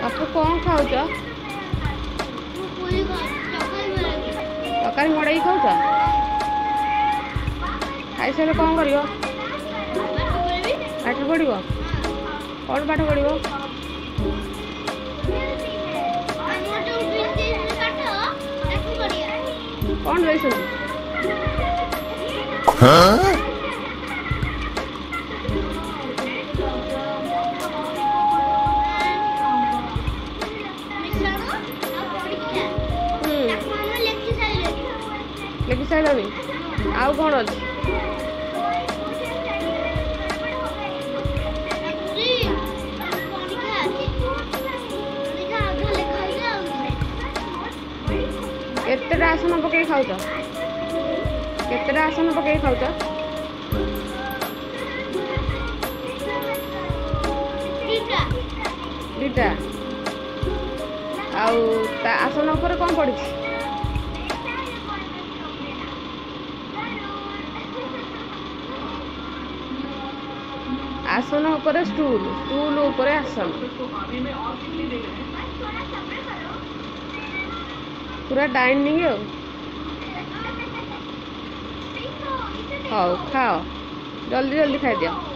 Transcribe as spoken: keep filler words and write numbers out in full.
ବାପୁ କ'ଣ ଖାଉଛ? ତରକାରୀ ମଡ଼େଇକି ଖାଉଛ? ଖାଇସାରିଲେ କ'ଣ କରିବ? ପାଠ ପଢ଼ିବ? କ'ଣ ପାଠ ପଢ଼ିବ? କ'ଣ ଦେଇଛନ୍ତି? ଲେଖି ସାରିଲଣି? ଆଉ କ'ଣ ଅଛି? କେତେଟା ଆସନ ପକେଇ ଖାଉଛ? କେତେଟା ଆସନ ପକେଇ ଖାଉଛ? ଦୁଇଟା। ଆଉ ତା ଆସନ ଉପରେ କ'ଣ ପଡ଼ିଛି? आसन ऊपर स्टूल, स्टूल ऊपर आसन, पूरा डाइनिंग। हाँ खाओ, जल्दी जल्दी खाई दियो।